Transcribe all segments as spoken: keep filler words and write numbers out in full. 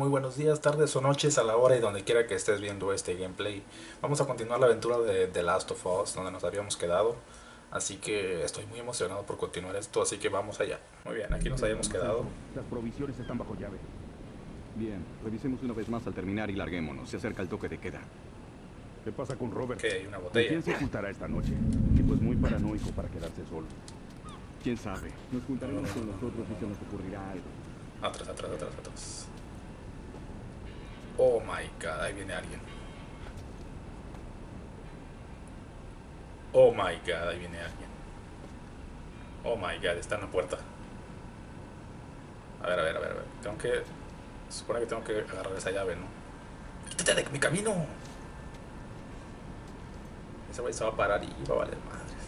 Muy buenos días, tardes o noches a la hora y donde quiera que estés viendo este gameplay. Vamos a continuar la aventura de The Last of Us, donde nos habíamos quedado. Así que estoy muy emocionado por continuar esto, así que vamos allá. Muy bien, aquí nos habíamos quedado. Las provisiones están bajo llave. Bien, revisemos una vez más al terminar y larguémonos. Se acerca el toque de queda. ¿Qué pasa con Robert? Que hay una ¿Con botella. quién se juntará esta noche? El tipo es muy paranoico para quedarse solo. ¿Quién sabe? Nos juntaremos con nosotros y se nos ocurrirá algo. Atrás, atrás, atrás, atrás. Oh my god, ahí viene alguien. Oh my god, ahí viene alguien. Oh my god, está en la puerta. A ver, a ver, a ver, a ver. Tengo que... Se supone que tengo que agarrar esa llave, ¿no? ¡Quítate de mi camino! Ese güey se va a parar y va a valer madres.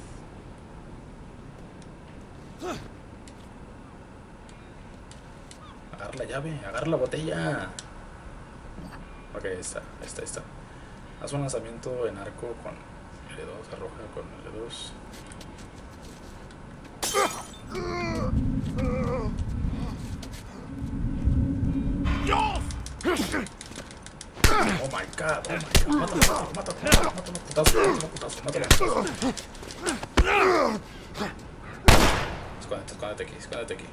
Agarra la llave, agarra la botella. Ok, ahí está, ahí está, ahí está. Haz un lanzamiento en arco con L dos, arroja con L dos. Oh my god, oh my god, mátalo, mátalo, mátalo, mátalo, putazo, mátalo, putazo, mátalo, putazo. Escóndete, escóndete aquí, escóndete aquí.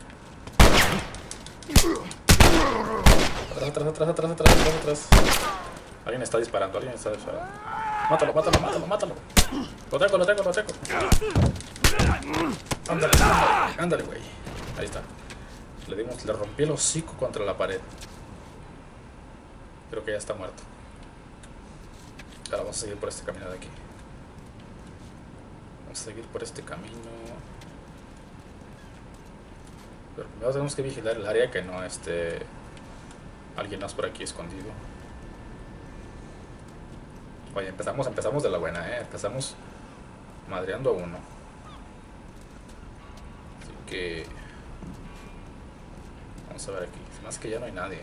Atrás, atrás, atrás, atrás, atrás, atrás, atrás. Alguien está disparando, alguien está disparando. Mátalo, mátalo, mátalo, mátalo. Lo tengo, lo tengo, lo tengo. Ándale, ándale, ándale, güey. Ahí está. Le dimos, le rompí el hocico contra la pared. Creo que ya está muerto. Ahora vamos a seguir por este camino de aquí. Vamos a seguir por este camino. Pero primero tenemos que vigilar el área, que no esté alguien más por aquí escondido. Oye, empezamos, empezamos de la buena, eh. Empezamos madreando a uno. Así que vamos a ver aquí. Más que ya no hay nadie.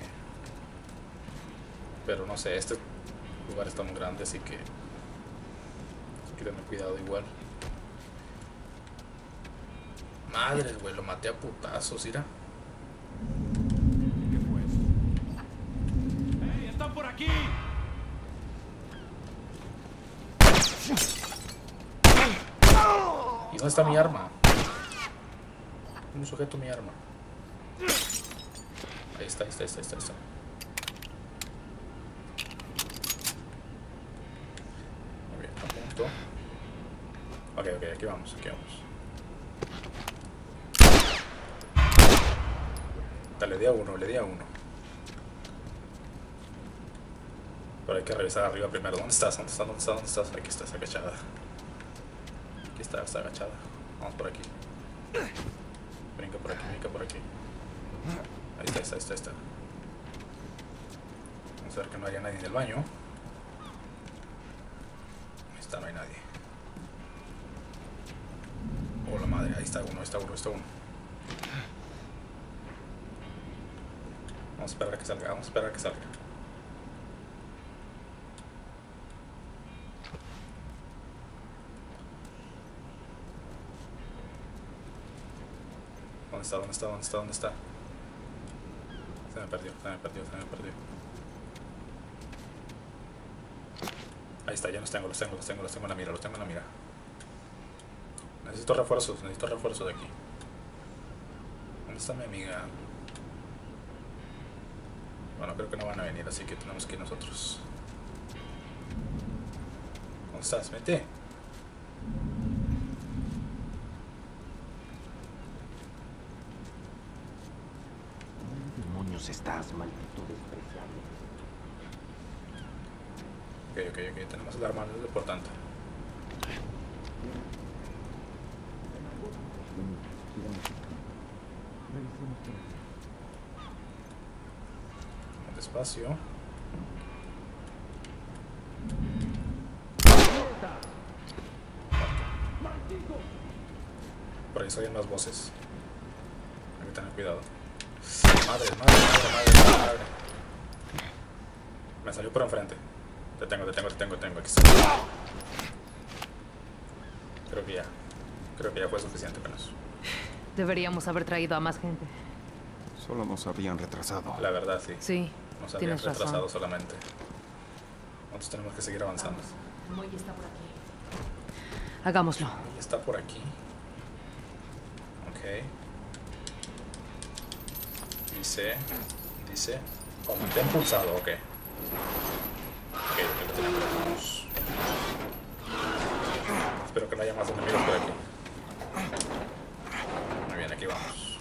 Pero no sé, este lugar está muy grande, así que hay que tener cuidado igual. Madre, güey, lo maté a putazos, mira. ¿Qué fue eso? ¡Hey, están por aquí! ¿Y dónde está mi arma? ¿Cómo sujeto mi arma? Ahí está, ahí está, ahí está, ahí está, ahí está. Muy bien, apunto. Ok, ok, aquí vamos, aquí vamos. Le di a uno, le di a uno. Pero hay que revisar arriba primero. ¿Dónde estás? ¿Dónde estás? ¿Dónde estás? ¿Dónde estás? Aquí estás, agachada. Aquí está, está agachada. Vamos por aquí. Brinca por aquí, brinca por aquí. Ahí está, ahí está, ahí está, ahí está. Vamos a ver que no haya nadie en el baño. Ahí está, no hay nadie. Oh, la madre, ahí está uno, ahí está uno, ahí está uno. Vamos a esperar a que salga, vamos a esperar a que salga. ¿Dónde está? ¿Dónde está? ¿Dónde está? ¿Dónde está? Se me perdió, se me perdió, se me perdió. Ahí está, ya los tengo, los tengo, los tengo, los tengo en la mira, los tengo en la mira. Necesito refuerzos, necesito refuerzos de aquí. ¿Dónde está mi amiga? Bueno, creo que no van a venir, así que tenemos que ir nosotros. ¿Dónde estás? Vete. ¿Dónde demonios estás, maldito despreciable? Ok, ok, ok, tenemos el arma, es lo importante. Despacio. Por ahí salen más voces. Hay que tener cuidado. Madre, madre, madre, madre, madre. Me salió por enfrente. Te tengo, te tengo, te tengo, te tengo. Aquí está. Creo que ya. Creo que ya fue suficiente con eso. Deberíamos haber traído a más gente. Solo nos habían retrasado. La verdad, sí. Sí, Nos habían Tienes retrasado razón. solamente. Nosotros tenemos que seguir avanzando. El muelle está por aquí. Hagámoslo. Y está por aquí. Ok. Dice. Dice. Oh, mantén pulsado, ok. Ok, ok, lo tenemos. Espero que no haya más enemigos por aquí. Muy bien, aquí vamos.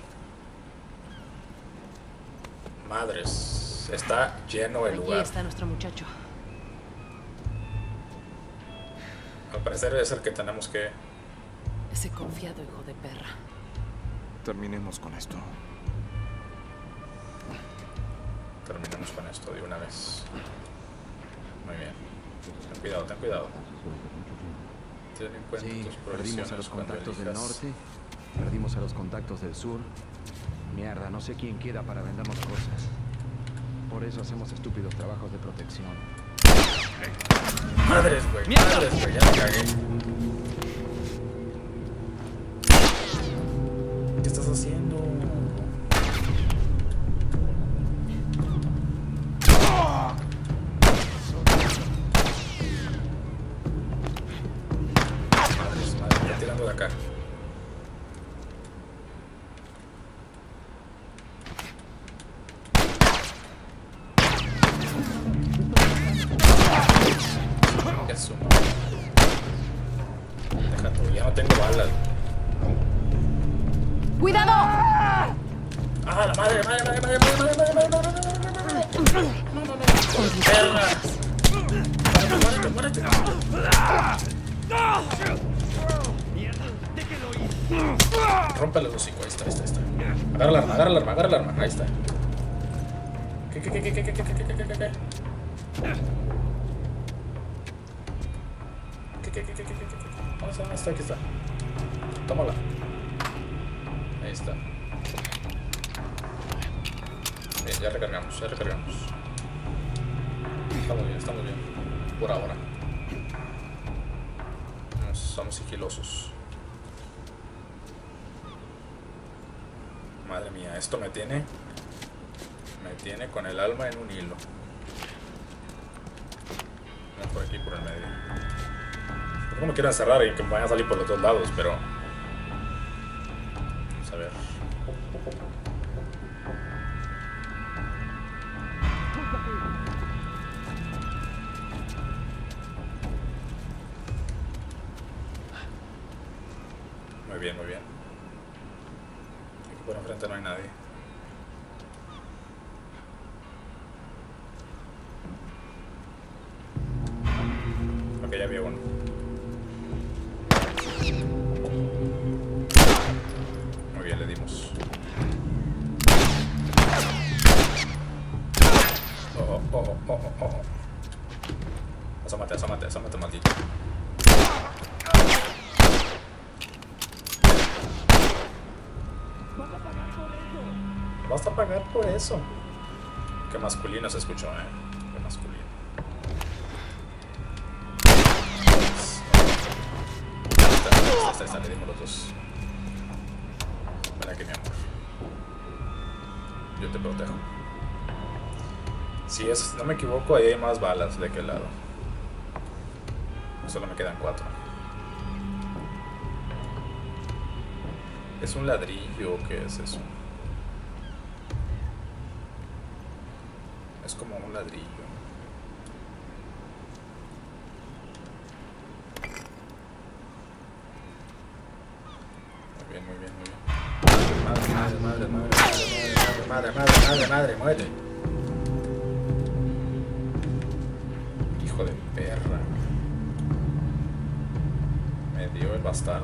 Madres, está lleno el Allí lugar. está nuestro muchacho. Al parecer es el que tenemos que... Ese confiado hijo de perra. Terminemos con esto. Terminemos con esto de una vez. Muy bien. Ten cuidado, ten cuidado. Ten en cuenta Sí, tus perdimos a los provisiones cuando contactos del elijas. norte, perdimos a los contactos del sur. Mierda, no sé quién queda para vendernos cosas. Por eso hacemos estúpidos trabajos de protección. Madres, güey. Madres, güey. Ya la cagué. ¿Qué estás haciendo? Madres, madre. Está tirando de acá. Eso. Deja tú, ya no tengo balas. ¡Cuidado! ¡Ah, la madre, madre, madre, madre, madre, madre, madre, madre, madre, madre, madre! No, no, no. ¡Perra! ¡Muérete, muérete, muérete! Rómpele el hocico, ahí está, ahí está, ahí está. Agarra el arma, agarra el arma, agarra el arma, ahí está. ¿Qué, qué, qué, qué, qué, qué, qué, qué, qué, qué, qué, qué? ¿Qué, qué, qué, qué, qué, qué, qué? ¿Dónde está? ¿Dónde está? Aquí está. Tómala. Ahí está. Bien, ya recargamos, ya recargamos. Estamos bien, estamos bien. Por ahora. Somos, somos sigilosos. Madre mía, esto me tiene... Me tiene con el alma en un hilo. Vamos por aquí, por el medio. No me quiero encerrar y que me vayan a salir por los dos lados, pero... Vamos a ver. Muy bien, muy bien. Aquí por enfrente no hay nadie. Ok, ya había uno. Muy bien, le dimos. Oh, oh, oh, oh, oh, oh. Asómate, asómate, asómate, maldito. Vas a pagar por eso. Qué masculino se escuchó, eh. Qué masculino. Ahí está, ahí está, le dimos los dos. Ven aquí, mi amor. Yo te protejo. Si es, no me equivoco, ahí hay más balas. ¿De qué lado? Solo me quedan cuatro. ¿Es un ladrillo o qué es eso? Es como un ladrillo. Muy bien, muy bien, muy bien. Madre, madre, madre, madre, madre, madre, madre, madre, madre, muere. Hijo de perra. Me dio el bastardo.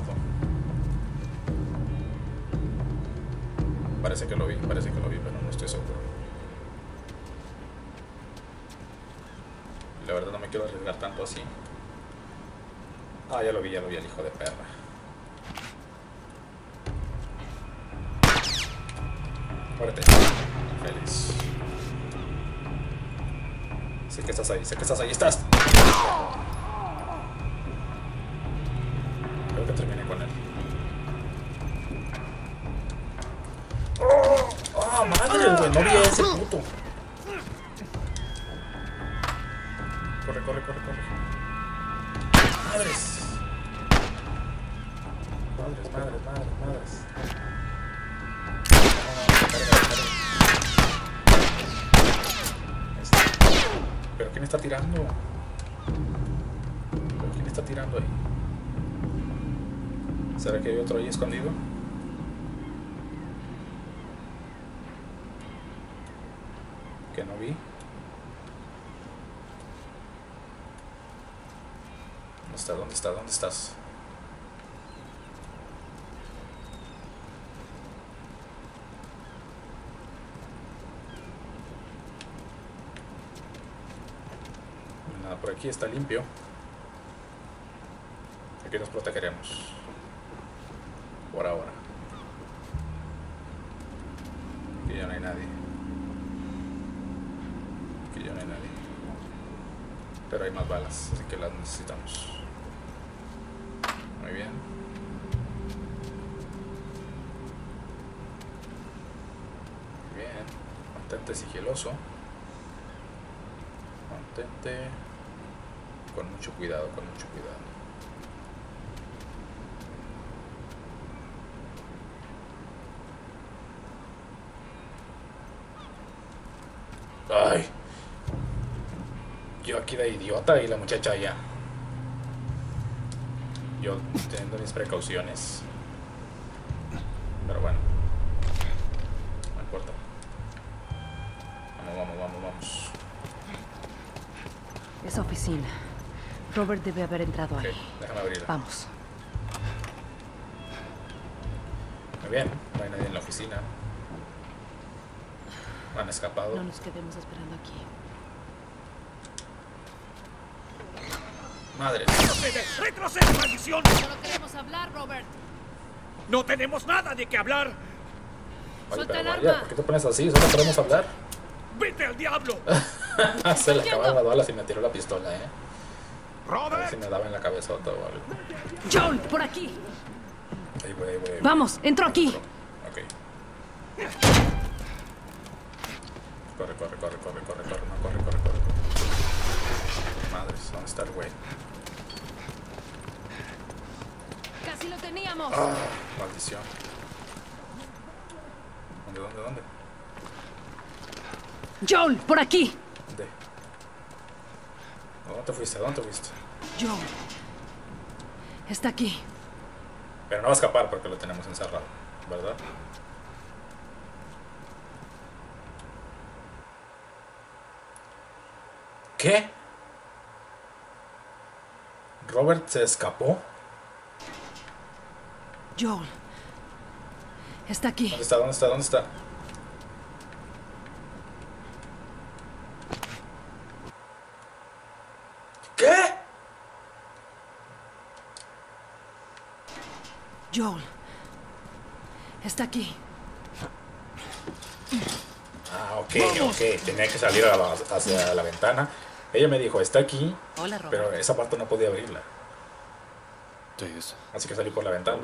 Parece que lo vi, parece que lo vi, pero no estoy seguro. La verdad no me quiero arriesgar tanto así. Ah, ya lo vi, ya lo vi, el hijo de perra. Muérete. Feliz. Sé que estás ahí, sé que estás ahí, estás. Creo que terminé con él. ¡Oh! ¡Oh, madre, güey! No vi a ese puto. corre, corre, corre, corre. Madres. Madres, madres, madres, madres. ¿Pero quién está tirando? ¿Pero quién está tirando ahí? ¿Será que hay otro ahí escondido? Que no vi. ¿Dónde está? ¿Dónde está? ¿Dónde estás? Nada, por aquí está limpio. Aquí nos protegeremos. Por ahora. Aquí ya no hay nadie. Aquí ya no hay nadie. Pero hay más balas, así que las necesitamos. Muy bien. Bien. Mantente sigiloso. Mantente con mucho cuidado, con mucho cuidado. Ay. Yo aquí de idiota y la muchacha allá. Yo teniendo mis precauciones. Pero bueno. No importa. Vamos, vamos, vamos, vamos. Esa oficina. Robert debe haber entrado ahí. Ok, déjame abrirla. Vamos. Muy bien, no hay nadie en la oficina. Han escapado. No nos quedemos esperando aquí. Madre. ¡Retrocede! ¡Retrocede, maldición! Solo queremos hablar, Robert. ¡No tenemos nada de qué hablar! Oye, Suelta pero el vaya, arma. ¿por qué te pones así? Solo queremos hablar. ¡Vete al diablo! Se le acabaron las balas y me tiró la pistola, eh. A ver ¡Robert! si me daba en la cabezota o algo. Joel, por aquí. Ahí voy, ahí voy, ahí voy. Vamos, entro aquí. Ok. Corre, corre, corre, corre, corre, corre, no, corre, corre, corre, corre. Madres, ¿dónde está el güey? Casi lo teníamos. Ah, maldición. ¿Dónde, dónde, dónde? Joel, por aquí. ¿Dónde? ¿Dónde te fuiste? ¿Dónde te fuiste? Joel. Está aquí. Pero no va a escapar porque lo tenemos encerrado, ¿verdad? ¿Qué? ¿Robert se escapó? Joel. Está aquí. ¿Dónde está? ¿Dónde está? ¿Dónde está? ¿Qué? Joel. Está aquí. Ah, ok, ok. Tenía que salir a la- hacia la ventana. Ella me dijo, está aquí, Hola, Robert. pero esa parte no podía abrirla. Tess, Así que salí por la ventana.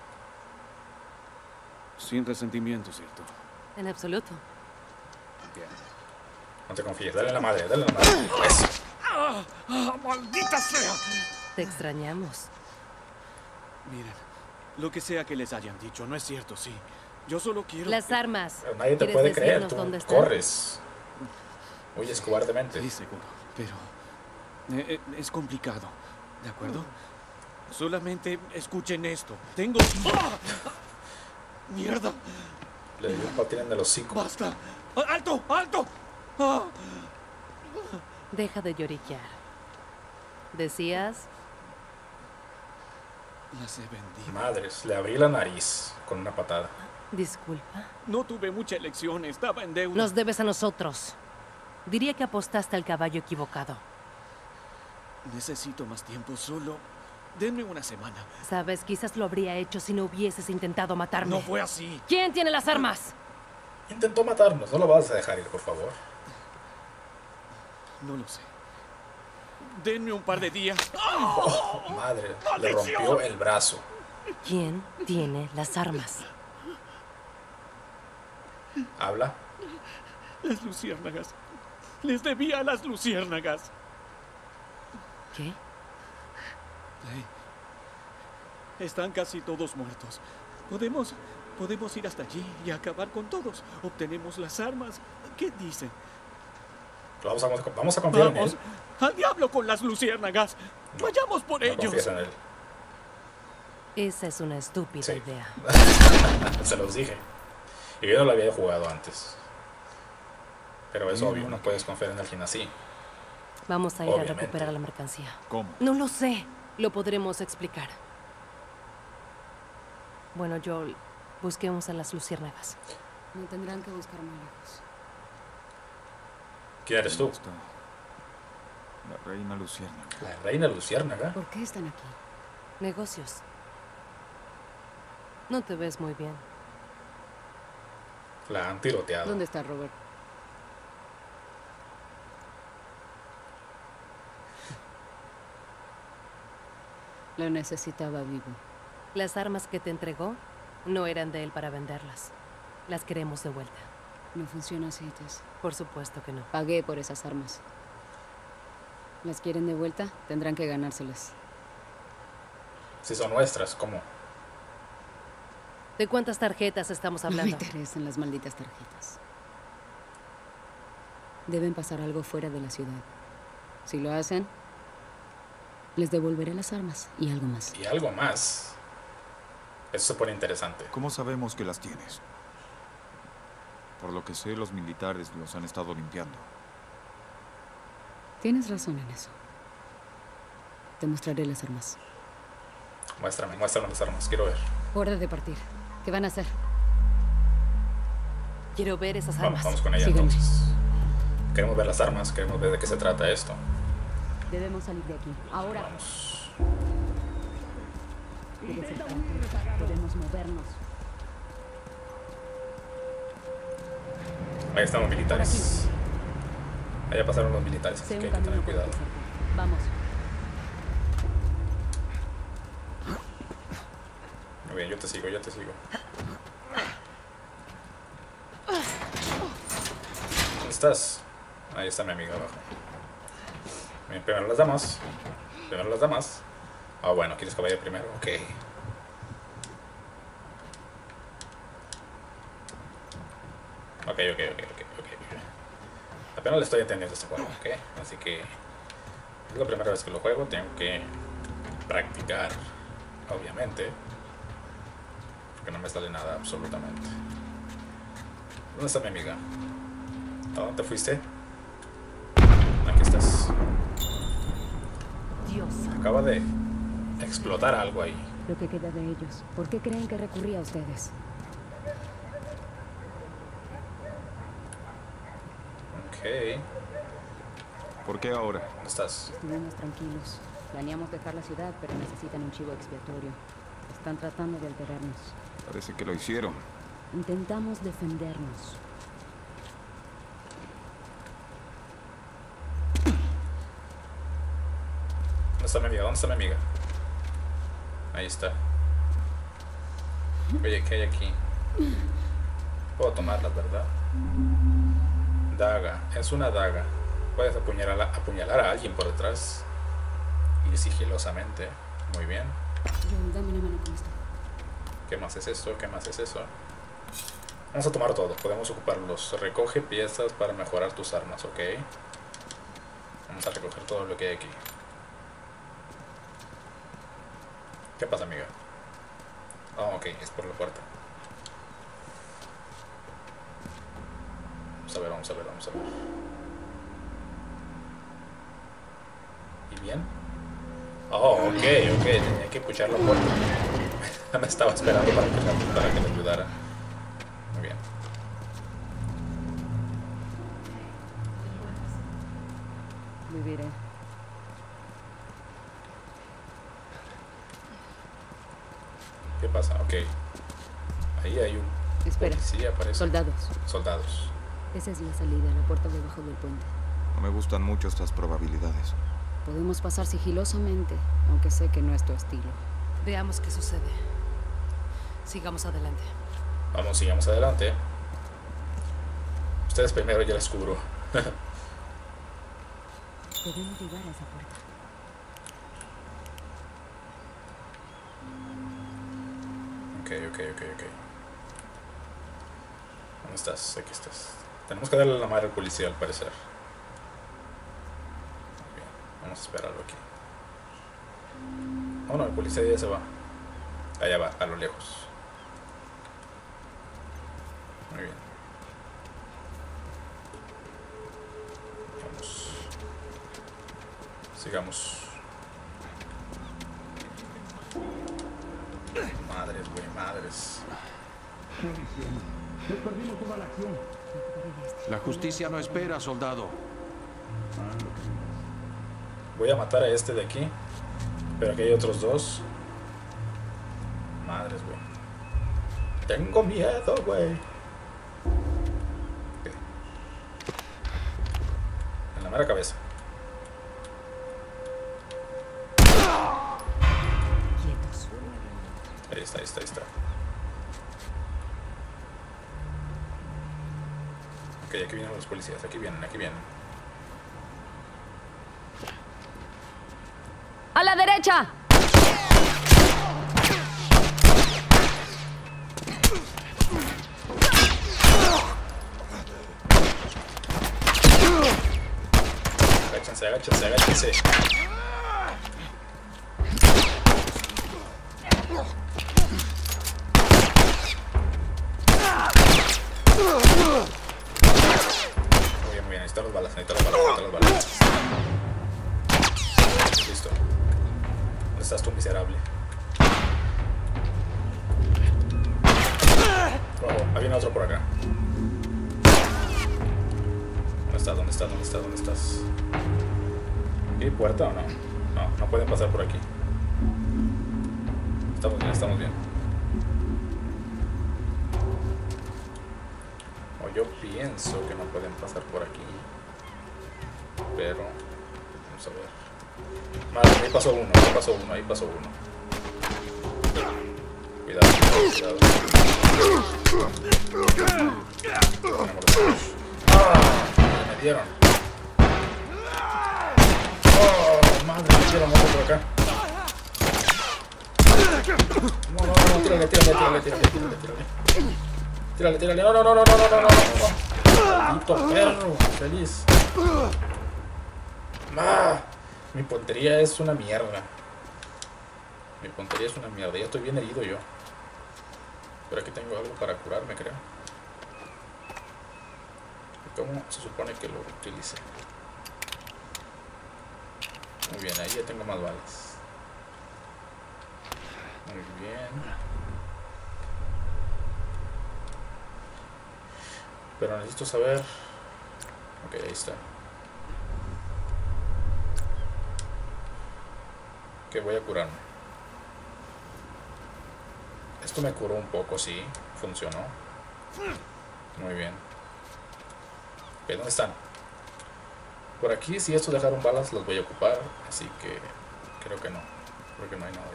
sin resentimiento, ¿cierto? En absoluto. Bien. No te confíes, dale la madre, dale la madre. Eso. ¡Ah! ¡Ah, ¡Maldita sea! Te extrañamos. Miren, lo que sea que les hayan dicho, no es cierto, sí. Yo solo quiero... Las que- armas. Pero nadie te ¿Quieres puede creer, decirnos tú dónde están? corres. Huyes cobardemente. Sí, seguro, pero... eh, eh, es complicado, ¿de acuerdo? Solamente escuchen esto. Tengo... ¡Ah! ¡Mierda! Le dio un patín en el hocico. ¡Basta! ¡Alto! ¡Alto! ¡Ah! Deja de lloriquear. ¿Decías? Las he vendido. Madres, le abrí la nariz con una patada. Disculpa. No tuve mucha elección, estaba en deuda. Nos debes a nosotros. Diría que apostaste al caballo equivocado. Necesito más tiempo, solo... Denme una semana. Sabes, quizás lo habría hecho si no hubieses intentado matarme. No fue así. ¿Quién tiene las armas? Intentó matarnos, no lo vas a dejar ir, por favor. No lo sé. Denme un par de días. Oh, madre, le rompió el brazo. ¿Quién tiene las armas? Habla. Las luciérnagas. Les debía a las luciérnagas. ¿Qué? Hey, están casi todos muertos. Podemos, podemos ir hasta allí y acabar con todos. Obtenemos las armas. ¿Qué dicen? Vamos a, vamos a confiar Vamos en él. al diablo con las luciérnagas. Vayamos por No ellos. confías en él. Esa es una estúpida Sí. idea. Se los dije. Y yo no lo había jugado antes. Pero es Bien, obvio, no ok. puedes confiar en alguien así. Vamos a ir Obviamente. a recuperar la mercancía. ¿Cómo? No lo sé. Lo podremos explicar. Bueno, Joel, busquemos a las luciérnagas. No tendrán que buscar más lejos. ¿Quién eres tú? Está la reina Luciérnaga. La reina luciérnaga. ¿Por qué están aquí? Negocios. No te ves muy bien. La han tiroteado. ¿Dónde está Robert? Lo necesitaba vivo. Las armas que te entregó no eran de él para venderlas. Las queremos de vuelta. No funciona así, Tess. Por supuesto que no. Pagué por esas armas. ¿Las quieren de vuelta? Tendrán que ganárselas. Si son nuestras, ¿cómo? ¿De cuántas tarjetas estamos No me hablando? interesan las malditas tarjetas. Deben pasar algo fuera de la ciudad. Si lo hacen, les devolveré las armas y algo más. Y algo más. Eso se pone interesante. ¿Cómo sabemos que las tienes? Por lo que sé, los militares los han estado limpiando. Tienes razón en eso. Te mostraré las armas. Muéstrame, muéstrame las armas, quiero ver. Hora de partir. ¿Qué van a hacer? Quiero ver esas Vamos, armas. vamos con ella Sígueme. entonces. Queremos ver las armas, queremos ver de qué se trata esto. Debemos salir de aquí. Ahora. Vamos. Debe ser fácil. Podemos movernos. Ahí están los militares. Allá pasaron los militares, así Sé que un hay que tener camino por cuidado. aquí cerca. Vamos. Muy bien, yo te sigo, yo te sigo. ¿Dónde estás? Ahí está mi amiga abajo. Bien, primero las damas. Primero las damas. Ah, bueno, ¿quieres que vaya primero? Ok. Ok, ok, ok, ok, ok. Apenas le estoy entendiendo este juego, ok. Así que es la primera vez que lo juego, tengo que practicar, obviamente. Porque no me sale nada, absolutamente. ¿Dónde está mi amiga? ¿A dónde te fuiste? Aquí estás. Dios. Acaba de explotar algo ahí. Lo que queda de ellos. ¿Por qué creen que recurrí a ustedes? Ok. ¿Por qué ahora? ¿Dónde estás? Estuvimos tranquilos. Planeamos dejar la ciudad, pero necesitan un chivo expiatorio. Están tratando de alterarnos. Parece que lo hicieron. Intentamos defendernos. ¿Dónde está mi amiga? ¿Dónde está mi amiga? Ahí está. Oye, ¿qué hay aquí? Puedo tomarla, ¿verdad? Daga. Es una daga. Puedes apuñalar a, apuñalar a alguien por detrás. Y sigilosamente. Muy bien. Joel, dame una mano con esto. ¿Qué más es esto? ¿Qué más es eso? Vamos a tomar todo. Podemos ocuparlos. Recoge piezas para mejorar tus armas, ¿ok? Vamos a recoger todo lo que hay aquí. ¿Qué pasa, amiga? Ah, ok, es por la puerta. Vamos a ver, vamos a ver, vamos a ver. ¿Y bien? Oh, ok, ok, tenía que puchar la puerta. Me estaba esperando para que, para que le ayudara. Muy bien. Viviré. ¿Qué pasa? Ok. Ahí hay un Espera. policía, parece. Soldados. Soldados. Esa es la salida, la puerta debajo del puente. No me gustan mucho estas probabilidades. Podemos pasar sigilosamente, aunque sé que no es tu estilo. Veamos qué sucede. Sigamos adelante. Vamos, sigamos adelante. Ustedes primero, yo les cubro. Podemos llegar a esa puerta. Ok, ok, ok, ok. ¿Dónde estás? Aquí estás. Tenemos que darle la madre al policía, al parecer. Bien, vamos a esperarlo aquí. Oh no, el policía ya se va. Allá va, a lo lejos. Muy bien. Vamos. Sigamos. Madres, güey, madres. La justicia no espera, soldado. Voy a matar a este de aquí. Pero aquí hay otros dos. Madres, güey. Tengo miedo, güey. Okay. En la mera cabeza. Quietos. Ahí está, ahí está, ahí está. Ok, aquí vienen los policías. Aquí vienen, aquí vienen. ¡A la derecha! Agáchense, agáchense, agáchense. Muy bien, muy bien. Ahí están los balas, ahí están los balas, ahí están los balas. Listo. ¿Dónde estás tú, miserable? Oh, ahí viene otro por acá. ¿Dónde estás? ¿Dónde estás? ¿Dónde estás? ¿Dónde estás? ¿Hay puerta o no? No, no pueden pasar por aquí. Estamos bien, estamos bien. O yo pienso que no pueden pasar por aquí. Pero... vamos a ver. Vale, ahí pasó uno, ahí pasó uno, ahí pasó uno. Cuidado, cuidado, cuidado. ¡Ah! Me dieron. ¡Oh! Madre, me dieron otro por acá. No, no, no, tírale, tírale, tírale, tírale, tírale, tírale. Tírale, tírale. No, no, no, no, no, no, no, no, no. Maldito perro, feliz. Ah, mi puntería es una mierda. Mi puntería es una mierda. Ya estoy bien herido yo. Pero aquí tengo algo para curarme, creo. ¿Cómo se supone que lo utilice? Muy bien, ahí ya tengo más balas. Muy bien. Pero necesito saber... ok, ahí está. Que voy a curarme. Esto me curó un poco, sí. Funcionó. Muy bien. Ok, ¿dónde están? Por aquí, si estos dejaron balas, los voy a ocupar. Así que creo que no. Creo que no hay nada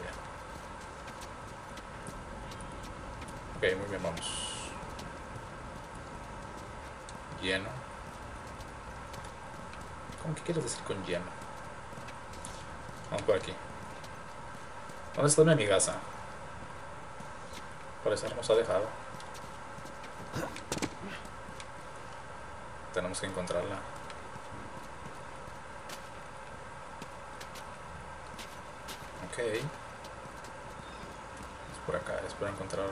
ya. Ok, muy bien, vamos. Lleno. ¿Cómo que quieres decir con lleno? Vamos por aquí. ¿Dónde está mi amigaza? Parece que nos ha dejado. Tenemos que encontrarla. Ok. Es por acá, espero encontrar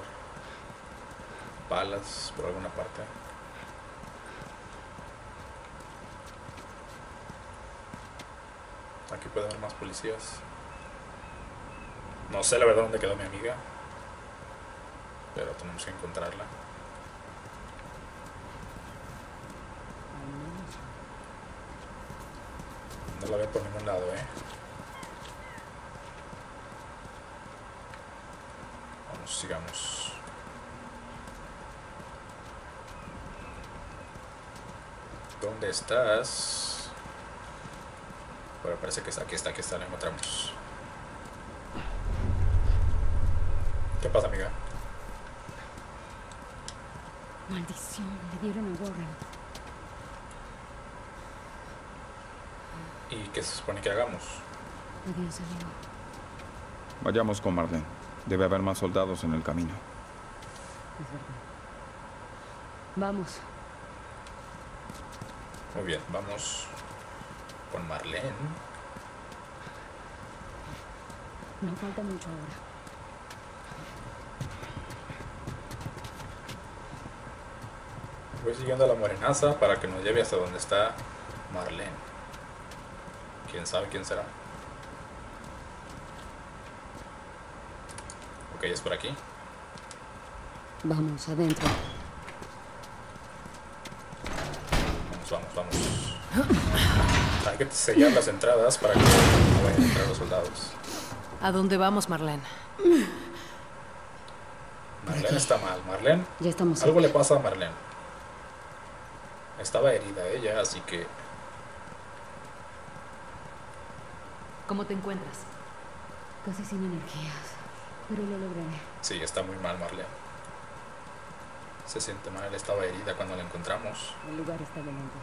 balas por alguna parte. Aquí puede haber más policías. No sé la verdad dónde quedó mi amiga, pero tenemos que encontrarla. No la veo por ningún lado, eh. Vamos, sigamos. ¿Dónde estás? Bueno, parece que está aquí, está aquí, está, la encontramos. ¿Qué pasa, amiga? Maldición, le dieron a Warren. ¿Y qué se supone que hagamos? Adiós, amigo. Vayamos con Marlene. Debe haber más soldados en el camino. Es verdad. Vamos. Muy bien, vamos con Marlene. No falta mucho ahora. Voy siguiendo a la morenaza para que nos lleve hasta donde está Marlene. ¿Quién sabe quién será? Ok, es por aquí. Vamos, adentro. Vamos, vamos, vamos. Hay que sellar las entradas para que no vayan a entrar los soldados. ¿A dónde vamos, Marlene? Marlene está mal. Marlene, Ya estamos algo cerca. le pasa a Marlene. Estaba herida ella, así que ¿Cómo te encuentras? Casi sin energías. Pero lo lograré. sí, está muy mal Marlene. Se siente mal, estaba herida cuando la encontramos. El lugar está delante.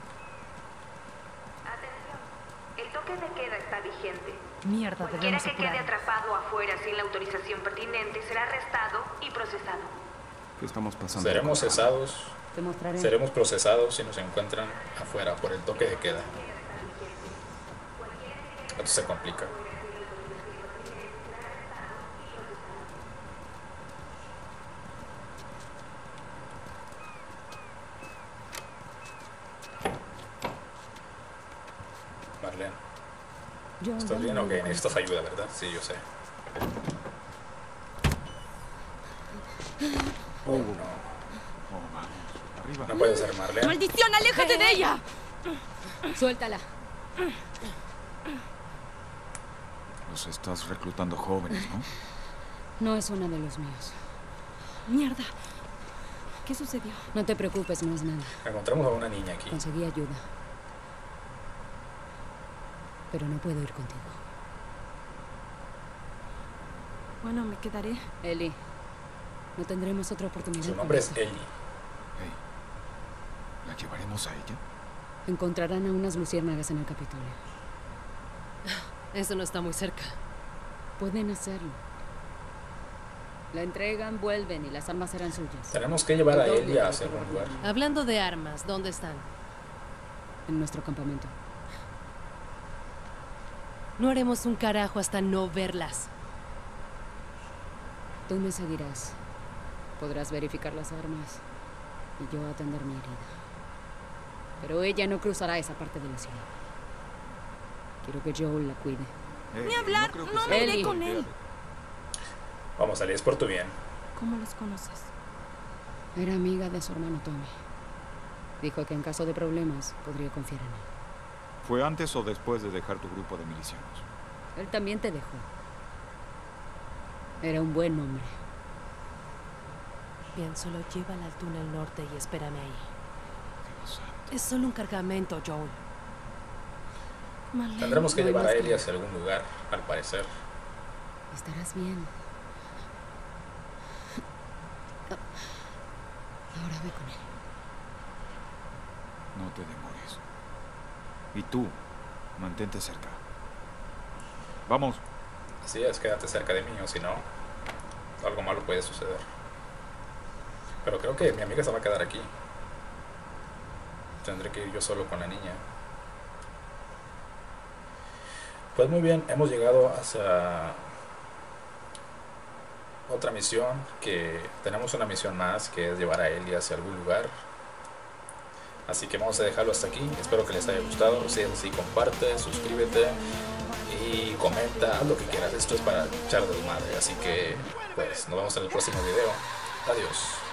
Atención, el toque de queda está vigente. Mierda, Cualquiera debemos que quede apurar. atrapado afuera sin la autorización pertinente será arrestado y procesado. ¿Qué estamos pasando? Seremos cesados, Te mostraré. seremos procesados si nos encuentran afuera por el toque de queda. Esto se complica. Marlene, Yo, ¿estás dame bien? un Ok, momento. necesitas ayuda, ¿verdad? Sí, yo sé. Oh, no. Oh, vamos. Arriba. No puede ser Marlene. ¡Maldición, aléjate de ella! Suéltala. Los estás reclutando jóvenes, ¿no? No es uno de los míos. Mierda. ¿Qué sucedió? No te preocupes, no es nada. Encontramos a una niña aquí. Conseguí ayuda. Pero no puedo ir contigo. Bueno, me quedaré. Ellie, no tendremos otra oportunidad. Su nombre para es esto. Ellie. Hey, ¿la llevaremos a ella? Encontrarán a unas luciérnagas en el Capitolio. Eso no está muy cerca. Pueden hacerlo. La entregan, vuelven y las armas serán suyas. Tenemos que llevar a Doble Ellie de lo hacia que algún lugar. Hablando de armas, ¿dónde están? En nuestro campamento. No haremos un carajo hasta no verlas. Tú me seguirás. Podrás verificar las armas y yo atender mi herida. Pero ella no cruzará esa parte de la ciudad. Quiero que Joel la cuide. Hey, Ni hablar, creo que no sea- me iré Ellie. con él. Vamos, Ellie, es por tu bien. ¿Cómo los conoces? Era amiga de su hermano Tommy. Dijo que en caso de problemas podría confiar en él. ¿Fue antes o después de dejar tu grupo de milicianos? Él también te dejó. Era un buen hombre. Bien, solo llévala al túnel norte y espérame ahí. Dios santo. Es solo un cargamento, Joel. Marlene. Tendremos que no hay llevar a más Ellie que- hacia algún lugar, al parecer. Estarás bien. Ahora ve con él. No te demores. Y tú, mantente cerca. Vamos. Así es, quédate cerca de mí, o si no, algo malo puede suceder. Pero creo que mi amiga se va a quedar aquí. Tendré que ir yo solo con la niña. Pues muy bien, hemos llegado hacia otra misión, que tenemos una misión más, que es llevar a Ellie hacia algún lugar. Así que vamos a dejarlo hasta aquí. Espero que les haya gustado. Si es así, comparte, suscríbete y comenta, haz lo que quieras. Esto es para echar desmadre. Así que pues nos vemos en el próximo video. Adiós.